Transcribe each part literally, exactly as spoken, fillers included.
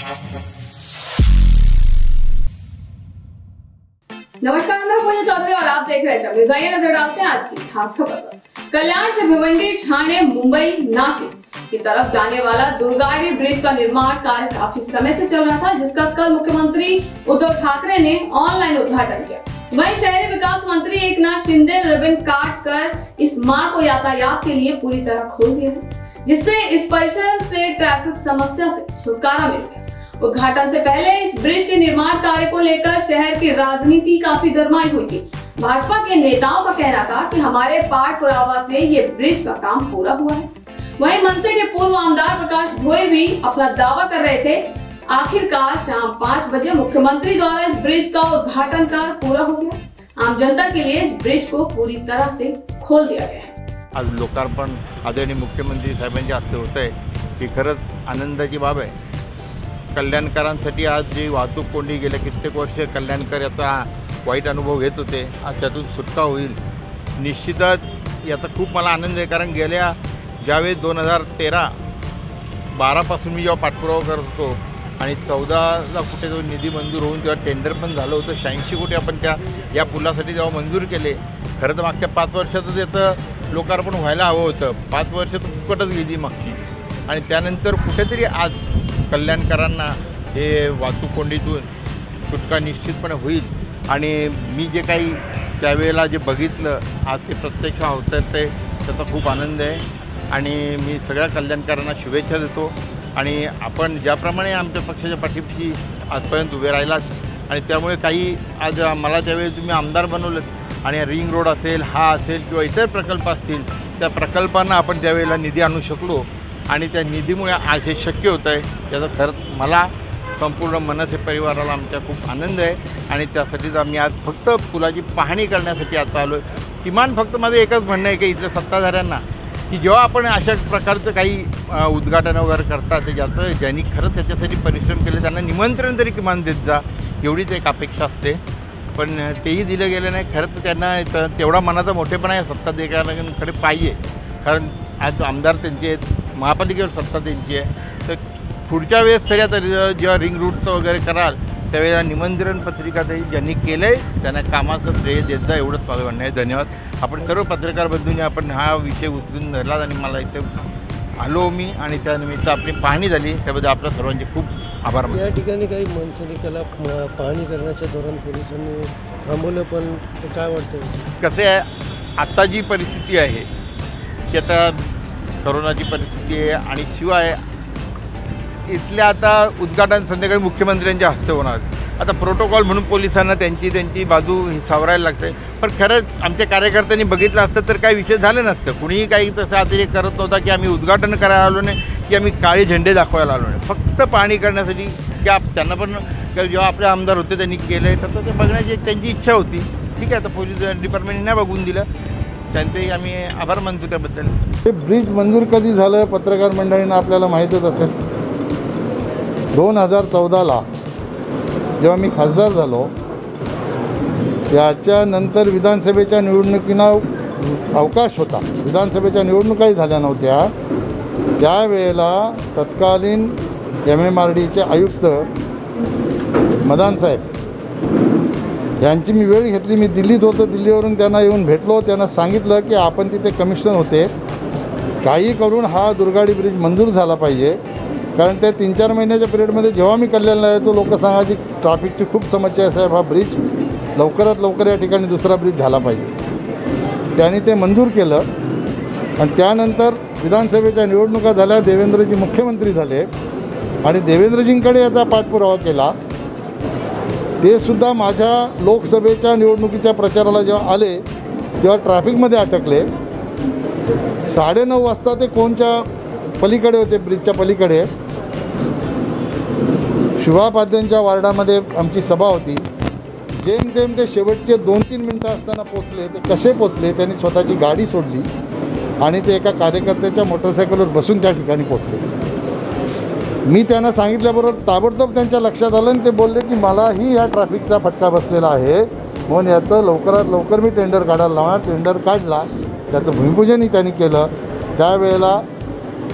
नमस्कार, मैं पूजा चौधरी और आप देख रहे हैं चौधरी। जाइए नजर डालते हैं आज की खास खबर पर। कल्याण से भिवंडी, ठाणे, मुंबई, नासिक की तरफ जाने वाला दुर्गाड़ी ब्रिज का निर्माण कार्य काफी समय से चल रहा था, जिसका कल मुख्यमंत्री उद्धव ठाकरे ने ऑनलाइन उद्घाटन किया। वहीं शहरी विकास मंत्री एकनाथ शिंदे ने रिबन काट कर इस मार्ग को यातायात के लिए पूरी तरह खोल दिया है, जिससे इस परिसर से ट्रैफिक समस्या से छुटकारा मिल गया। उद्घाटन से पहले इस ब्रिज के निर्माण कार्य को लेकर शहर की राजनीति काफी गरमाई हुई थी। भाजपा के नेताओं का कहना था कि हमारे पाठ पुरावा से ये ब्रिज का काम पूरा हुआ है। वहीं मनसे के पूर्व आमदार प्रकाश भोयर भी अपना दावा कर रहे थे। आखिरकार शाम पाँच बजे मुख्यमंत्री द्वारा इस ब्रिज का उद्घाटन कार्य पूरा हो गया। आम जनता के लिए इस ब्रिज को पूरी तरह से खोल दिया गया है। आज लोकार्पण आदरणीय मुख्यमंत्री साहेबांच्या हस्ते होत आहे, ही खरंच आनंदाची बाब आहे। कल्याणकरांसाठी आज जी वाहतूक कोंडी गेल्या कित्येक वर्ष कल्याणकर याचा वाईट अनुभव घेत होते, आज त्यातून सुटका होईल। निश्चितच याचा खूप मला आनंद आहे, कारण गेल्या ज्यावेळेस दोन हजार तेरा बारापासून मी जेव्हा पाठपुरावा करत होतो आणि चौदाला कुठे जो निधी मंजूर होऊन तेव्हा टेंडर पण झालं होतं, शहाऐंशी कोटी आपण त्या या पुलासाठी जेव्हा मंजूर केले। खरं तर मागच्या पाच वर्षातच याचं लोकार्पण व्हायला हवं होतं, पाच वर्ष तर फुकटच गेली मागची। आणि त्यानंतर कुठेतरी आज कल्याणकरांना हे वाहतूक कोंडीतून सुटका निश्चितपणे होईल। आणि मी जे काही त्यावेळेला जे बघितलं आज ते प्रत्यक्ष होतं ते त्याचा खूप आनंद आहे। आणि मी सगळ्या कल्याणकरांना शुभेच्छा देतो। आणि आपण ज्याप्रमाणे आमच्या पक्षाच्या पाठीशी आजपर्यंत उभे राहिलात आणि त्यामुळे काही आज मला त्यावेळी तुम्ही आमदार बनवलं आणि रिंग रोड असेल, हा असेल किंवा इतर प्रकल्प असतील, त्या प्रकल्पांना आपण त्यावेळेला निधी आणू शकलो आणि त्या निधीमुळे आज हे शक्य होतं आहे। त्याचा खरंच मला संपूर्ण मनसे परिवाराला आमच्या खूप आनंद आहे। आणि त्यासाठीच आम्ही आज फक्त पुलाची पाहणी करण्यासाठी आता आलो आहे। किमान फक्त माझं एकच म्हणणं आहे की इथल्या सत्ताधाऱ्यांना की जेव्हा आपण अशा प्रकारचं काही उद्घाटन वगैरे करतात, ते ज्याचं ज्यांनी खरंच त्याच्यासाठी परिश्रम केले त्यांना निमंत्रण तरी किमान देत जा, एवढीच एक अपेक्षा असते। पण तेही दिलं गेलं नाही। खरं तर त्यांना तेवढा मनाचा मोठेपणा आहे सत्ताधाऱ्यांकडे पाहिजे, कारण आज आमदार त्यांचे आहेत, महापालिकेवर सत्ता त्यांची आहे। तर पुढच्या वेळेस तरी आता जेव्हा रिंग रूटचं वगैरे कराल त्यावेळेला निमंत्रण पत्रिका तरी ज्यांनी केलं आहे त्यांना कामाचं श्रेय देत जा, एवढंच माझं म्हणणं आहे। धन्यवाद। आपण सर्व पत्रकार बंधूंनी आपण हा विषय उचलून धरला आणि मला इथे आलो मी आणि त्यानिमित्त आपली पाहणी झाली, त्याबद्दल आपल्या सर्वांचे खूप आभार मानतो। या ठिकाणी काही मनसैनिकाला पाहणी करण्याच्या दौरान पोलिसांनी थांबवलं, पण काय वाटतं कसं आहे आत्ता जी परिस्थिती आहे की आता करोनाची परिस्थिती आहे आणि शिवाय इथल्या आता उद्घाटन संध्याकाळी मुख्यमंत्र्यांच्या हस्ते होणार। आता प्रोटोकॉल म्हणून पोलिसांना त्यांची त्यांची बाजू ही सावरायला लागते, पण खरंच आमच्या कार्यकर्त्यांनी बघितलं असतं तर काही विषय झालं नसतं। कुणीही काही तसं अतिरेक करत नव्हता की आम्ही उद्घाटन करायला आलो नाही की आम्ही काळे झेंडे दाखवायला आलो नाही, फक्त पाहणी करण्यासाठी की आप त्यांना पण जेव्हा आपले आमदार होते त्यांनी केलं आहे तर ते बघण्याची त्यांची इच्छा होती। ठीक आहे, आता पोलीस डिपार्टमेंटने नाही बघून दिलं, त्यांचेही आम्ही आभार मानतो त्याबद्दल। हे ब्रिज मंजूर कधी झालं पत्रकार मंडळींना आपल्याला माहीतच असेल। दोन हजार चौदाला जेव्हा मी खासदार झालो त्याच्यानंतर विधानसभेच्या निवडणुकींना अवकाश होता, विधानसभेच्या निवडणुकाही झाल्या नव्हत्या। त्यावेळेला तत्कालीन एम एम आर डीचे आयुक्त मदान साहेब यांची मी वेळ घेतली। मी दिल्लीत होतो, दिल्लीवरून त्यांना येऊन भेटलो, त्यांना सांगितलं की आपण तिथे कमिशनर होते, काही करून हा दुर्गाडी ब्रिज मंजूर झाला पाहिजे। कारण त्या तीन चार महिन्याच्या पिरियडमध्ये जेव्हा मी कल्याणला येतो लोक सांगायची ट्रॅफिकची खूप समस्या आहे साहेब, हा ब्रिज लवकरात लवकर या ठिकाणी दुसरा ब्रिज झाला पाहिजे। त्यांनी ते मंजूर केलं आणि त्यानंतर विधानसभेच्या निवडणुका झाल्या, देवेंद्रजी मुख्यमंत्री झाले आणि देवेंद्रजींकडे याचा पाठपुरावा केला। ते सुद्धा माझ्या लोकसभेच्या निवडणुकीच्या प्रचाराला जेव्हा आले तेव्हा ट्रॅफिकमध्ये अटकले। साडेनऊ वाजता ते कोणच्या पलीकडे होते, ब्रिजच्या पलीकडे शिवापाद्यांच्या वार्डामध्ये आमची सभा होती। जेमतेम ते शेवटचे दोन तीन मिनटं असताना पोचले। ते कसे पोचले, त्यांनी स्वतःची गाडी सोडली आणि ते एका कार्यकर्त्याच्या मोटरसायकलवर बसून त्या ठिकाणी पोचले। मी त्यांना सांगितल्याबरोबर ताबडतोब त्यांच्या लक्षात आलं आणि ते बोलले की मलाही या ट्रॅफिकचा फटका बसलेला आहे, म्हणून याचं लवकरात लवकर मी टेंडर काढायला लावणार। टेंडर काढला, त्याचं भूमिपूजनही त्यांनी केलं। त्यावेळेला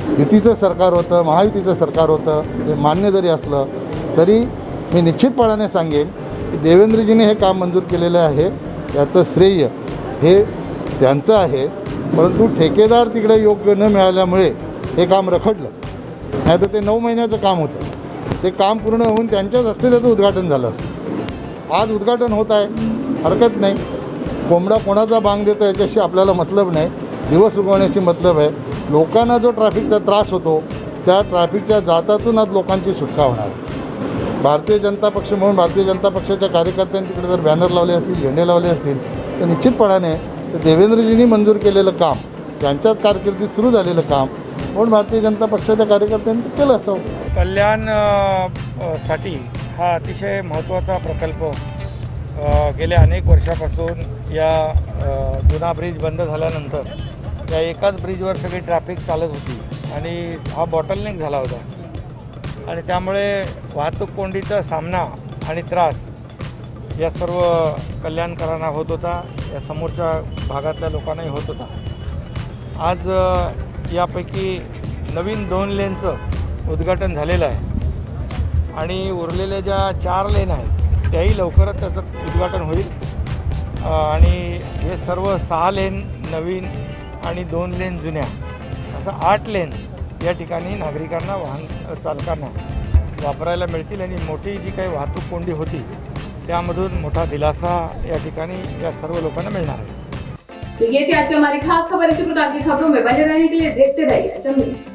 युतीचं सरकार होतं, महायुतीचं सरकार होतं, हे मान्य जरी असलं तरी मी निश्चितपणाने सांगेन की देवेंद्रजीने हे काम मंजूर केलेलं आहे, याचं श्रेय हे त्यांचं आहे. परंतु ठेकेदार तिकडे योग्य न मिळाल्यामुळे हे काम रखडलं. नाही तर ते नऊ महिन्याचं काम होतं. ते काम पूर्ण होऊन त्यांच्याच हस्ते त्याचं उद्घाटन झालं. आज उद्घाटन होत आहे, हरकत नाही. कोंबडा कोणाचा बांग देतो याच्याशी आपल्याला मतलब नाही, दिवस उगवण्याशी मतलब आहे. लोकांना जो ट्रॅफिकचा त्रास होतो त्या ट्रॅफिकच्या जातातून आज लोकांची सुटका होणार. भारतीय जनता पक्ष म्हणून भारतीय जनता पक्षाच्या कार्यकर्त्यांनी तिकडे जर बॅनर लावले असतील, झेंडे लावले असतील तर निश्चितपणाने तर देवेंद्रजींनी मंजूर केलेलं काम, त्यांच्याच कारकिर्दीत सुरू झालेलं काम म्हणून भारतीय जनता पक्षाच्या कार्यकर्त्यांनी ते केलं असावं. कल्याण साठी हा अतिशय महत्त्वाचा प्रकल्प गेल्या अनेक वर्षापासून या जुना ब्रिज बंद झाल्यानंतर या एकाच ब्रिजवर सगळी ट्रॅफिक चालत होती आणि हा बॉटलनेक झाला होता आणि त्यामुळे वाहतूक कोंडीचा सामना आणि त्रास या सर्व कल्याणकरांना होत होता, या समोरच्या भागातल्या लोकांनाही होत होता. आज यापैकी नवीन दोन लेनचं उद्घाटन झालेलं आहे आणि उरलेल्या ज्या चार लेन आहेत त्याही लवकरच त्याचं उद्घाटन होईल आणि हे सर्व सहा लेन नवीन आणि दोन लेन जुन्या असं आठ लेन या ठिकाणी नागरिकांना वाहन चालकांना वापरायला मिळतील आणि मोठी जी काही वाहतूक कोंडी होती त्यामधून मोठा दिलासा या ठिकाणी या सर्व लोकांना मिळणार है. तो ये थी आज की हमारी खास खबर. इसी प्रकार की खबरों में बने रहने के लिए देखते रहिए जमीन.